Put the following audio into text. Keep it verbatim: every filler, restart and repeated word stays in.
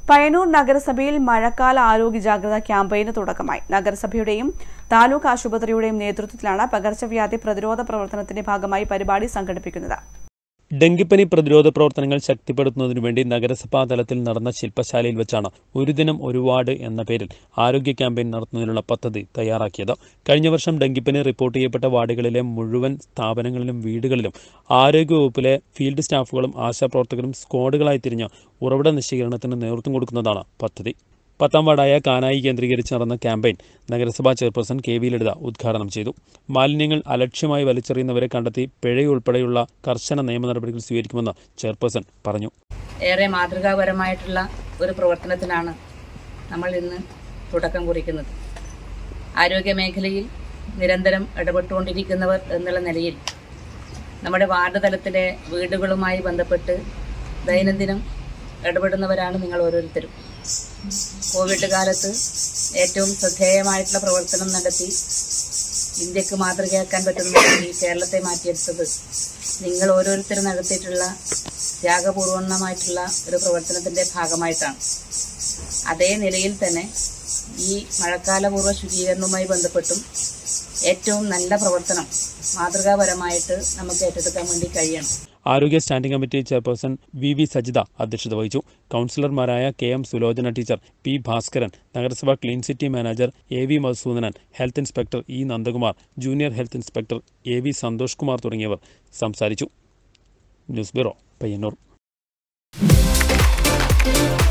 പയ്യന്നൂർ നഗരസഭയിൽ മഴക്കാല ആരോഗ്യ ജാഗ്രതാ ക്യാമ്പയിന് തുടക്കമായി. നഗരസഭയുടെയും താലൂക്ക് ആശുപത്രിയുടെയും നേതൃത്വത്തിലാണ് പകർച്ചവ്യാധി പ്രതിരോധ പ്രവർത്തനത്തിന്റെ ഭാഗമായി പരിപാടി സംഘടിപ്പിക്കുന്നത്. ഡെങ്കിപ്പനി പ്രതിരോധ പ്രവർത്തനങ്ങൾ ശക്തിപ്പെടുത്തുന്നതിനു വേണ്ടി നഗരസഭാ തലത്തിൽ നടന്ന ശില്പശാലയിൽ വെച്ചാണ് ഒരു ദിനം ഒരു വാർഡ് എന്ന പേരിൽ ആരോഗ്യ ക്യാമ്പയിൻ നടത്തുന്നതിനുള്ള പദ്ധതി തയ്യാറാക്കിയത്. കഴിഞ്ഞ വർഷം ഡെങ്കിപ്പനി റിപ്പോർട്ട് ചെയ്യപ്പെട്ട വാർഡുകളിലെ മുഴുവൻ സ്ഥാപനങ്ങളിലും വീടുകളിലും ആരോഗ്യവകുപ്പിലെ ഫീൽഡ് സ്റ്റാഫുകളും ആശാപ്രവർത്തകരും സ്ക്വാഡുകളായി തിരിഞ്ഞ് ഉറവിട നശീകരണത്തിന് നേതൃത്വം കൊടുക്കുന്നതാണ് പദ്ധതി. പത്താം വാർഡായ കാനായി കേന്ദ്രീകരിച്ച് നടന്ന ക്യാമ്പയിൻ നഗരസഭാ ചെയർപേഴ്സൺ കെ വി ലളിത ഉദ്ഘാടനം ചെയ്തു. മാലിന്യങ്ങൾ അലക്ഷ്യമായി വലിച്ചെറിയുന്നവരെ കണ്ടെത്തി പിഴയുൾപ്പെടെയുള്ള കർശന നിയമ നടപടികൾ സ്വീകരിക്കുമെന്ന് ചെയർപേഴ്സൺ പറഞ്ഞു. ഏറെ മാതൃകാപരമായിട്ടുള്ള ഒരു പ്രവർത്തനത്തിനാണ് നമ്മൾ ഇന്ന് തുടക്കം കുറിക്കുന്നത്. ആരോഗ്യ മേഖലയിൽ നിരന്തരം ഇടപെട്ടുകൊണ്ടിരിക്കുന്നവർ എന്നുള്ള നിലയിൽ നമ്മുടെ വാർഡ് തലത്തിലെ വീടുകളുമായി ബന്ധപ്പെട്ട് ദൈനംദിനം ഇടപെടുന്നവരാണ് നിങ്ങൾ ഓരോരുത്തരും. കോവിഡ് കാലത്ത് ഏറ്റവും ശ്രദ്ധേയമായിട്ടുള്ള പ്രവർത്തനം നടത്തി ഇന്ത്യക്ക് മാതൃകയാക്കാൻ പറ്റുന്ന ഈ കേരളത്തെ മാറ്റിയെടുത്തത് നിങ്ങൾ ഓരോരുത്തരും നടത്തിയിട്ടുള്ള ത്യാഗപൂർവമായിട്ടുള്ള ഒരു പ്രവർത്തനത്തിൻ്റെ ഭാഗമായിട്ടാണ്. അതേ നിലയിൽ തന്നെ ഈ മഴക്കാലപൂർവ്വ ശുചീകരണവുമായി ബന്ധപ്പെട്ടും ഏറ്റവും നല്ല പ്രവർത്തനം മാതൃകാപരമായിട്ട് നമുക്ക് ഏറ്റെടുക്കാൻ വേണ്ടി കഴിയണം. ആരോഗ്യ standing committee chairperson V V Sajitha അധ്യക്ഷത വഹിച്ചു. കൗൺസിലർമാരായ K M Sulochana teacher, P Bhaskaran, നഗരസഭ clean city manager A V Madhusoodanan, health inspector E Nandakumar, junior health inspector A V Santhosh Kumar തുടങ്ങിയവർ സംസാരിച്ചു. News bureau, Payyanur.